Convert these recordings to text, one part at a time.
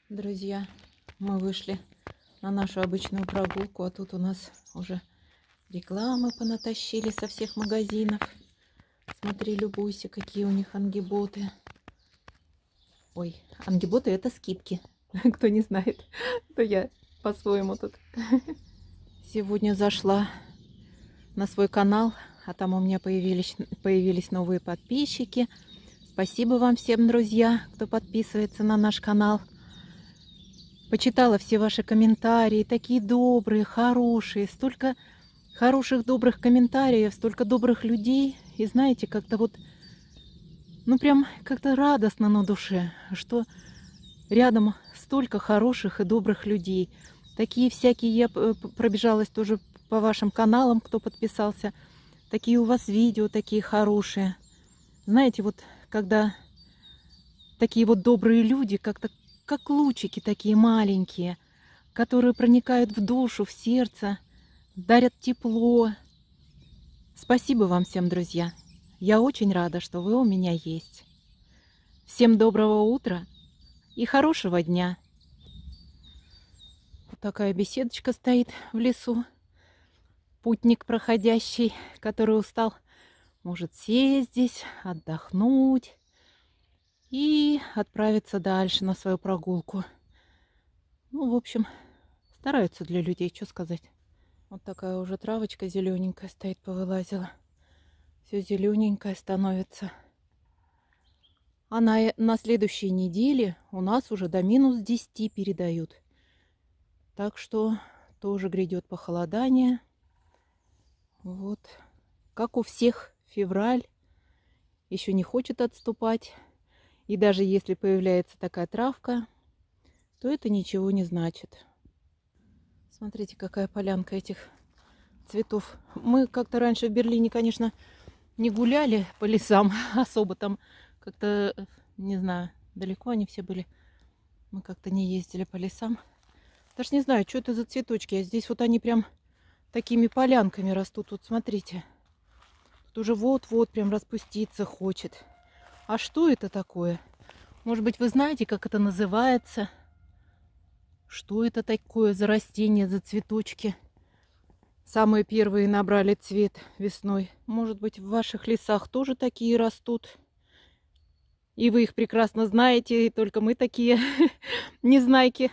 Друзья, мы вышли на нашу обычную прогулку, а тут у нас уже рекламы понатащили со всех магазинов. Смотри, любуйся, какие у них ангиботы. Ой, ангиботы — это скидки. Кто не знает, то я по-своему тут. Сегодня зашла на свой канал, а там у меня появились новые подписчики. Спасибо вам всем, друзья, кто подписывается на наш канал. Почитала все ваши комментарии, такие добрые, хорошие, столько хороших, добрых комментариев, столько добрых людей. И знаете, как-то вот, ну прям как-то радостно на душе, что рядом столько хороших и добрых людей. Такие всякие, я пробежалась тоже по вашим каналам, кто подписался. Такие у вас видео, такие хорошие. Знаете, вот когда такие вот добрые люди, как-то как лучики такие маленькие, которые проникают в душу, в сердце, дарят тепло. Спасибо вам всем, друзья. Я очень рада, что вы у меня есть. Всем доброго утра и хорошего дня. Вот такая беседочка стоит в лесу. Путник проходящий, который устал, может сесть здесь, отдохнуть и отправиться дальше на свою прогулку. Ну, в общем, стараются для людей, что сказать. Вот такая уже травочка зелененькая стоит, повылазила. Все зелененькое становится. А на следующей неделе у нас уже до -10 передают. Так что тоже грядет похолодание. Вот. Как у всех, февраль еще не хочет отступать. И даже если появляется такая травка, то это ничего не значит. Смотрите, какая полянка этих цветов. Мы как-то раньше в Берлине, конечно, не гуляли по лесам особо. Там как-то, не знаю, далеко они все были. Мы как-то не ездили по лесам. Даже не знаю, что это за цветочки. А здесь вот они прям такими полянками растут. Вот смотрите. Тут уже вот-вот прям распуститься хочет. А что это такое? Может быть, вы знаете, как это называется? Что это такое за растение, за цветочки? Самые первые набрали цвет весной. Может быть, в ваших лесах тоже такие растут? И вы их прекрасно знаете, и только мы такие незнайки.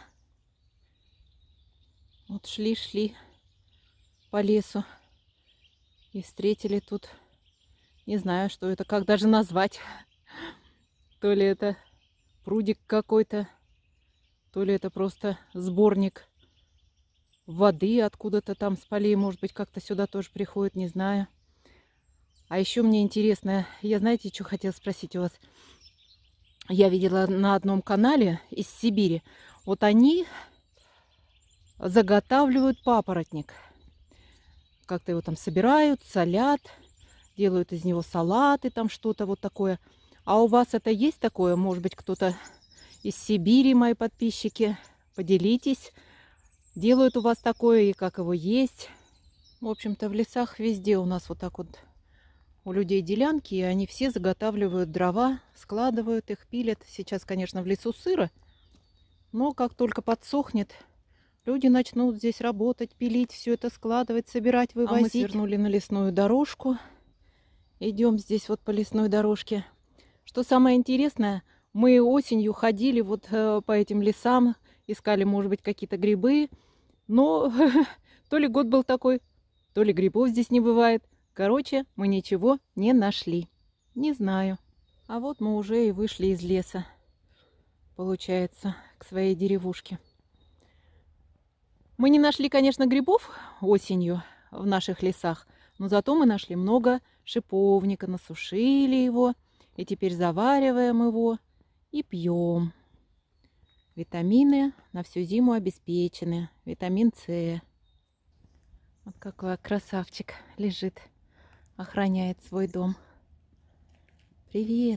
Вот шли по лесу и встретили тут, не знаю, что это, как даже назвать. То ли это прудик какой-то, то ли это просто сборник воды откуда-то там с полей, может быть, как-то сюда тоже приходит, не знаю. А еще мне интересно, я знаете, что хотела спросить у вас? Я видела на одном канале из Сибири, вот они заготавливают папоротник. Как-то его там собирают, солят, делают из него салаты, там что-то вот такое. А у вас это есть такое? Может быть, кто-то из Сибири, мои подписчики, поделитесь. Делают у вас такое и как его есть? В общем-то, в лесах везде у нас вот так вот у людей делянки, и они все заготавливают дрова, складывают их, пилят. Сейчас, конечно, в лесу сыро, но как только подсохнет, люди начнут здесь работать, пилить, все это складывать, собирать, вывозить. А мы свернули на лесную дорожку. Идем здесь вот по лесной дорожке. Что самое интересное, мы осенью ходили вот по этим лесам, искали, может быть, какие-то грибы. Но то ли год был такой, то ли грибов здесь не бывает. Короче, мы ничего не нашли. Не знаю. А вот мы уже и вышли из леса, получается, к своей деревушке. Мы не нашли, конечно, грибов осенью в наших лесах, но зато мы нашли много шиповника, насушили его, и теперь завариваем его и пьем. Витамины на всю зиму обеспечены. Витамин С. Вот какой красавчик лежит, охраняет свой дом. Привет.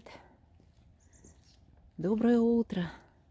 Доброе утро.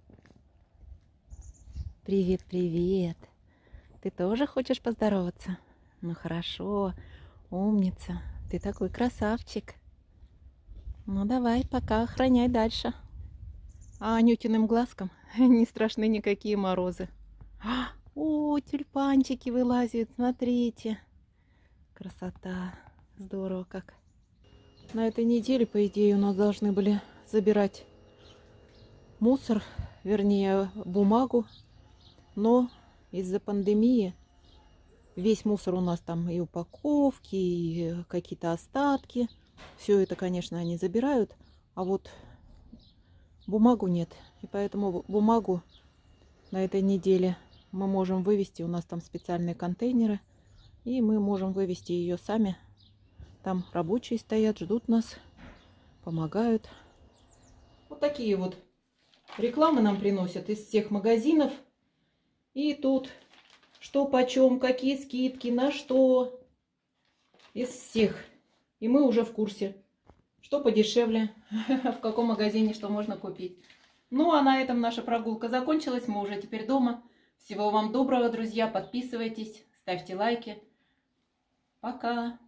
Привет, привет. Ты тоже хочешь поздороваться? Ну хорошо, умница. Ты такой красавчик. Ну давай, пока охраняй дальше. А Анютиным глазкам не страшны никакие морозы. О, тюльпанчики вылазят, смотрите. Красота. Здорово как. На этой неделе, по идее, у нас должны были забирать мусор, вернее, бумагу. Но из-за пандемии весь мусор у нас там и упаковки, и какие-то остатки. Все это, конечно, они забирают. А вот бумагу нет. И поэтому бумагу на этой неделе мы можем вывести. У нас там специальные контейнеры. И мы можем вывести ее сами. Там рабочие стоят, ждут нас, помогают. Вот такие вот рекламы нам приносят из всех магазинов. И тут что почем, какие скидки, на что. Из всех. И мы уже в курсе, что подешевле, в каком магазине что можно купить. Ну, а на этом наша прогулка закончилась. Мы уже теперь дома. Всего вам доброго, друзья. Подписывайтесь, ставьте лайки. Пока.